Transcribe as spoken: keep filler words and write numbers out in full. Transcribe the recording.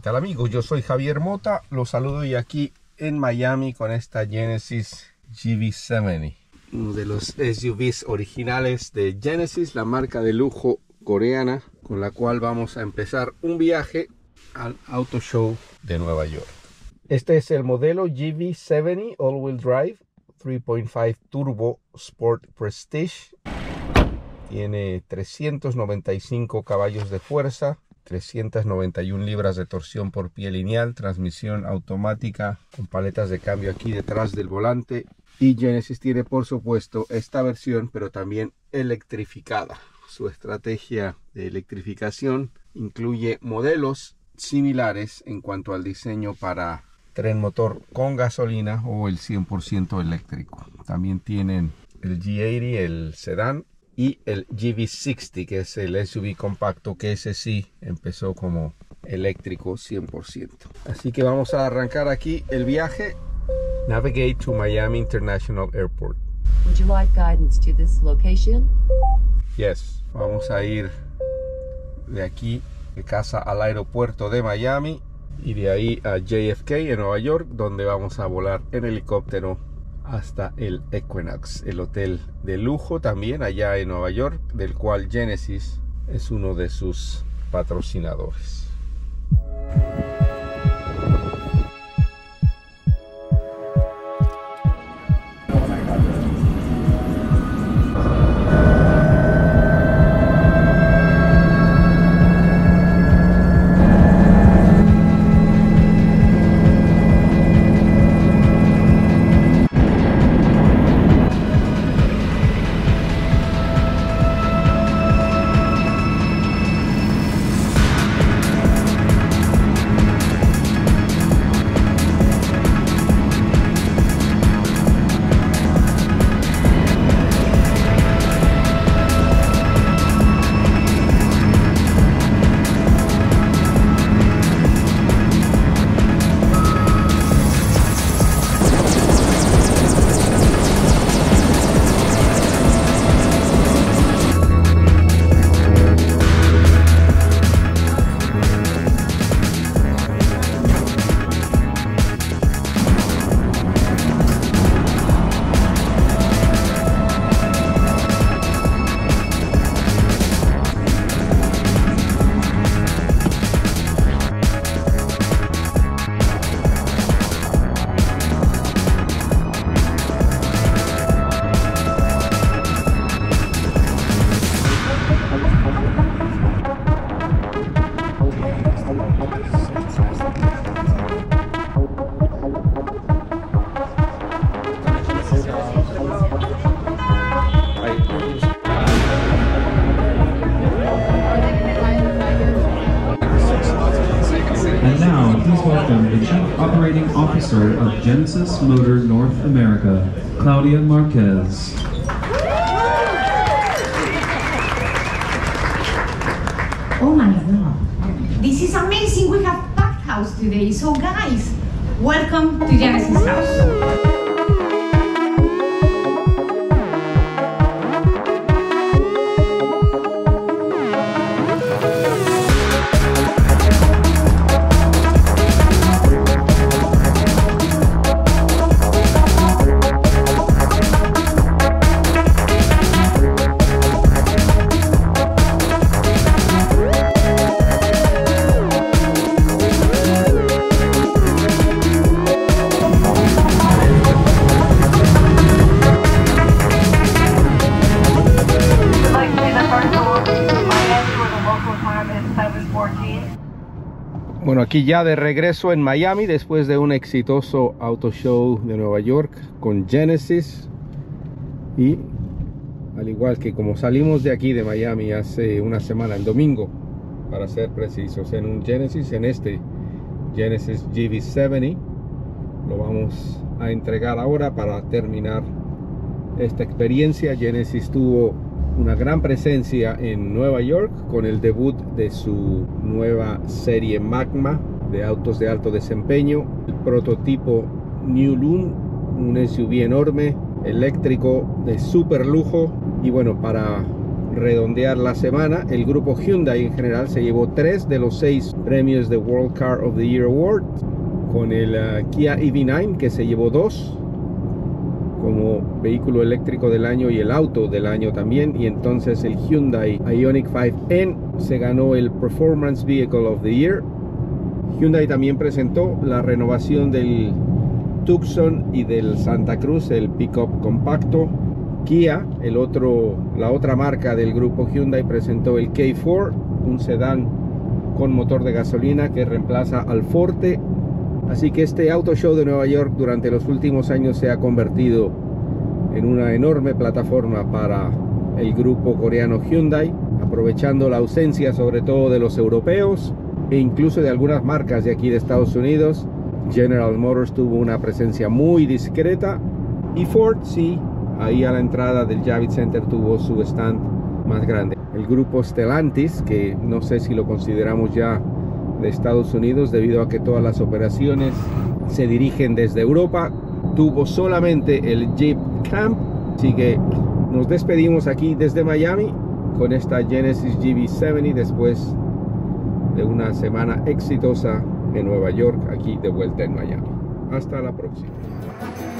tal amigos? Yo soy Javier Mota, los saludo y aquí en Miami con esta Genesis G V setenta, uno de los S U Vs originales de Genesis, la marca de lujo coreana con la cual vamos a empezar un viaje al Auto Show de Nueva York. Este es el modelo G V setenta All-Wheel Drive tres punto cinco Turbo Sport Prestige. Tiene trescientos noventa y cinco caballos de fuerza, trescientas noventa y una libras de torsión por pie lineal, transmisión automática con paletas de cambio aquí detrás del volante. Y Genesis tiene por supuesto esta versión, pero también electrificada. Su estrategia de electrificación incluye modelos similares en cuanto al diseño para tren motor con gasolina o el cien por ciento eléctrico. También tienen el G ochenta, el sedán, y el G V sesenta, que es el S U V compacto, que ese sí empezó como eléctrico cien por ciento. Así que vamos a arrancar aquí el viaje. Navigate to Miami International Airport. Would you like guidance to this location? Yes, vamos a ir de aquí de casa al aeropuerto de Miami y de ahí a J F K en Nueva York, donde vamos a volar en helicóptero hasta el Equinox, el hotel de lujo también allá en Nueva York, del cual Genesis es uno de sus patrocinadores. Officer of Genesis Motor North America, Claudia Marquez. Oh my God, this is amazing. We have packed house today. So guys, welcome to Genesis house. Bueno, aquí ya de regreso en Miami después de un exitoso Auto Show de Nueva York con Genesis. Y al igual que como salimos de aquí de Miami hace una semana, el domingo para ser precisos, en un Genesis, en este Genesis G V setenta, lo vamos a entregar ahora para terminar esta experiencia. Genesis tuvo una gran presencia en Nueva York con el debut de su nueva serie Magma de autos de alto desempeño, el prototipo New Loon, un S U V enorme, eléctrico de super lujo. Y bueno, para redondear la semana, el grupo Hyundai en general se llevó tres de los seis premios de World Car of the Year Award, con el uh, Kia E V nueve que se llevó dos como vehículo eléctrico del año y el auto del año también, y entonces el Hyundai Ioniq cinco N se ganó el Performance Vehicle of the Year. Hyundai también presentó la renovación del Tucson y del Santa Cruz, el pickup compacto. Kia, el otro, la otra marca del grupo Hyundai, presentó el K cuatro, un sedán con motor de gasolina que reemplaza al Forte. Así que este Auto Show de Nueva York durante los últimos años se ha convertido en una enorme plataforma para el grupo coreano Hyundai, aprovechando la ausencia sobre todo de los europeos e incluso de algunas marcas de aquí de Estados Unidos. General Motors tuvo una presencia muy discreta y Ford sí, ahí a la entrada del Javits Center tuvo su stand más grande. El grupo Stellantis, que no sé si lo consideramos ya de Estados Unidos debido a que todas las operaciones se dirigen desde Europa, tuvo solamente el Jeep Camp. Así que nos despedimos aquí desde Miami con esta Genesis G V setenta después de una semana exitosa en Nueva York, aquí de vuelta en Miami. Hasta la próxima.